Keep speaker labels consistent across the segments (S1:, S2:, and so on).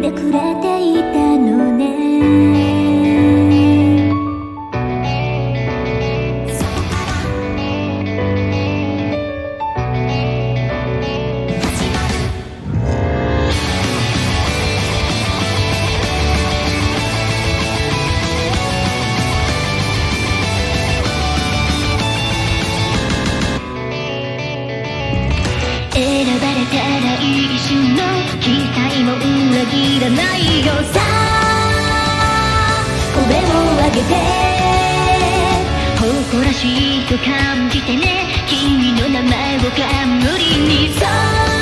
S1: てくれていたのね。選ばれたら一瞬の期待も裏切らないよさあ声を上げて誇らしいと感じてね君の名前を冠にそう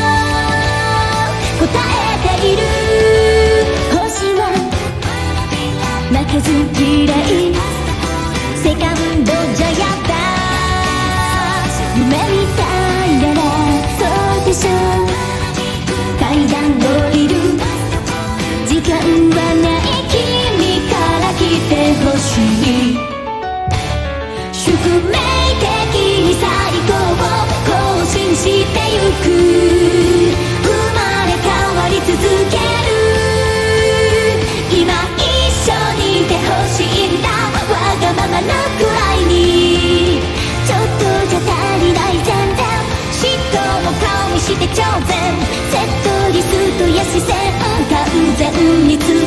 S1: 答えている星は負けず嫌いセカンドジャイアンだ夢みたいならそうでしょう階段を降りる時間はない君から来てほしい宿命的に最高を更新してゆく生まれ変わり続ける今一緒にいてほしいんだわがままなくらいにちょっとじゃ足りない全然嫉妬も顔にして挑戦セットリストや視線完全に